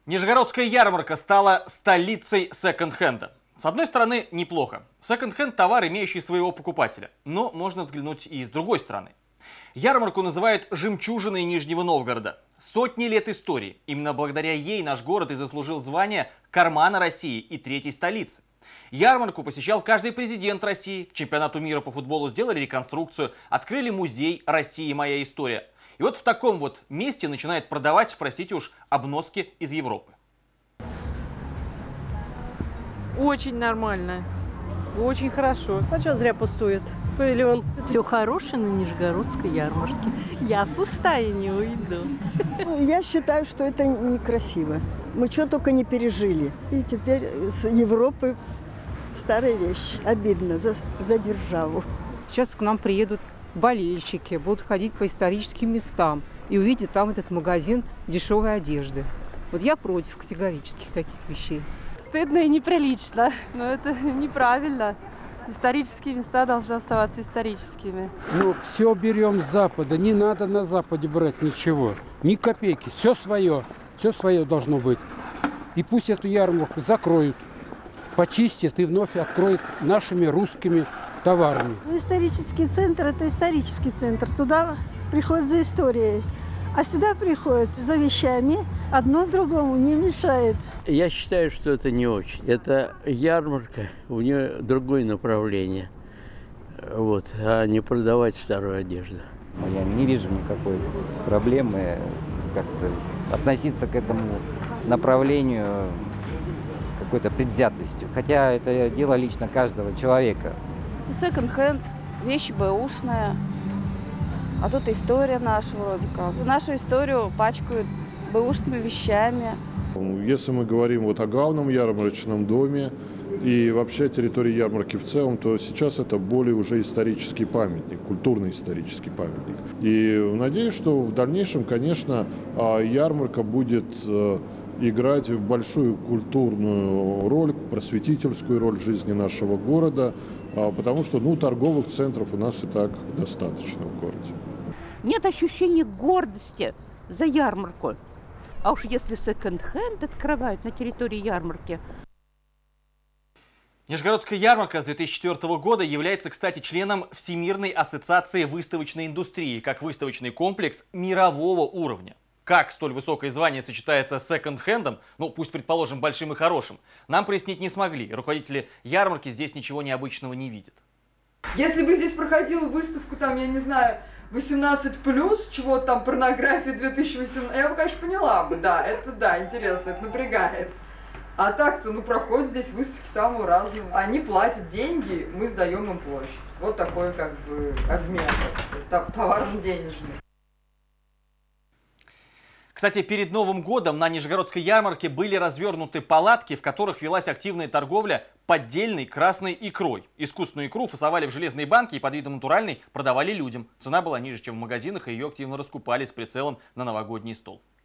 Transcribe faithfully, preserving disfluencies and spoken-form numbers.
Нижегородская ярмарка стала столицей секонд-хенда. С одной стороны, неплохо. Секонд-хенд – товар, имеющий своего покупателя. Но можно взглянуть и с другой стороны. Ярмарку называют «жемчужиной Нижнего Новгорода». Сотни лет истории. Именно благодаря ей наш город и заслужил звание «Кармана России» и третьей столицы. Ярмарку посещал каждый президент России. К чемпионату мира по футболу сделали реконструкцию, открыли музей «Россия. Моя история». И вот в таком вот месте начинают продавать, простите уж, обноски из Европы. Очень нормально, очень хорошо. А что зря пустует? Павильон. Все хорошее на Нижегородской ярмарке. Я пустая не уйду. Я считаю, что это некрасиво. Мы что только не пережили. И теперь с Европы старые вещи. Обидно за, за державу. Сейчас к нам приедут болельщики, будут ходить по историческим местам и увидят там этот магазин дешевой одежды. Вот я против категорических таких вещей. Стыдно и неприлично, но это неправильно. Исторические места должны оставаться историческими. Ну, все берем с Запада, не надо на Западе брать ничего, ни копейки, все свое, все свое должно быть. И пусть эту ярмарку закроют, почистят и вновь откроют нашими русскими товарами. Исторический центр – это исторический центр, туда приходят за историей. А сюда приходят за вещами, одно другому не мешает. Я считаю, что это не очень. Это ярмарка, у нее другое направление, вот, а не продавать старую одежду. Я не вижу никакой проблемы как-то относиться к этому направлению с какой-то предвзятостью. Хотя это дело лично каждого человека. Секонд-хенд, вещи бэушные. А тут история наша вроде как. Нашу историю пачкают бэушными вещами. Если мы говорим вот о главном ярмарочном доме и вообще о территории ярмарки в целом, то сейчас это более уже исторический памятник, культурный исторический памятник. И надеюсь, что в дальнейшем, конечно, ярмарка будет играть большую культурную роль, просветительскую роль в жизни нашего города, потому что ну, торговых центров у нас и так достаточно в городе. Нет ощущения гордости за ярмарку. А уж если секонд-хенд открывают на территории ярмарки. Нижегородская ярмарка с две тысячи четвёртого года является, кстати, членом Всемирной ассоциации выставочной индустрии, как выставочный комплекс мирового уровня. Как столь высокое звание сочетается с секонд-хендом, ну пусть предположим большим и хорошим, нам прояснить не смогли. Руководители ярмарки здесь ничего необычного не видят. Если бы здесь проходила выставку, там, я не знаю, восемнадцать плюс, чего-то там, порнография две тысячи восемнадцать, я бы, конечно, поняла бы, да, это да, интересно, это напрягает. А так-то, ну, проходят здесь выставки самого разного. Они платят деньги, мы сдаем им площадь. Вот такой, как бы, обмен, товарно-денежный. Кстати, перед Новым годом на Нижегородской ярмарке были развернуты палатки, в которых велась активная торговля поддельной красной икрой. Искусственную икру фасовали в железные банки и под видом натуральной продавали людям. Цена была ниже, чем в магазинах, и ее активно раскупали с прицелом на новогодний стол.